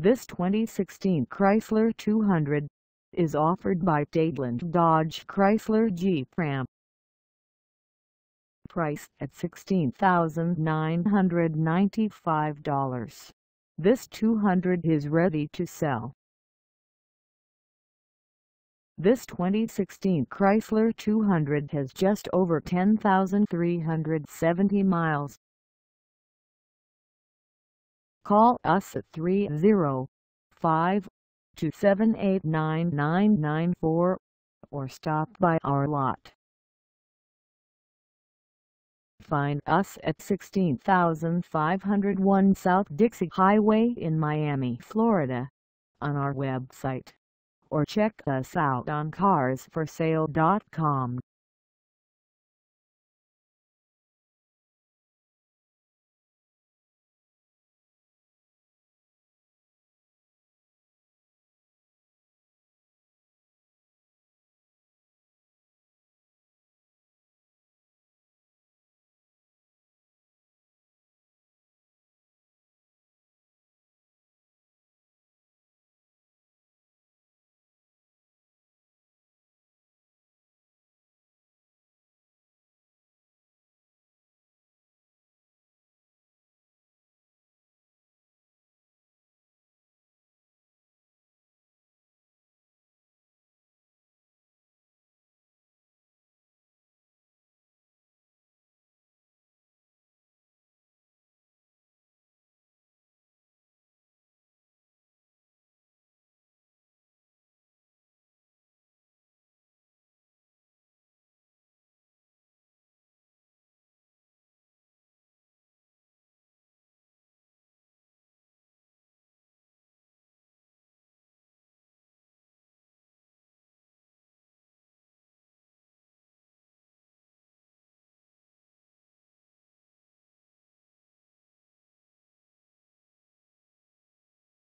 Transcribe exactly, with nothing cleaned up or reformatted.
This twenty sixteen Chrysler two hundred is offered by Dadeland Dodge Chrysler Jeep Ram. Price at sixteen thousand nine hundred ninety-five dollars. This two hundred is ready to sell. This twenty sixteen Chrysler two hundred has just over ten thousand three hundred seventy miles. Call us at three oh five, two seven eight, nine nine nine four or stop by our lot. Find us at sixteen thousand five hundred one South Dixie Highway in Miami, Florida, on our website, or check us out on cars for sale dot com.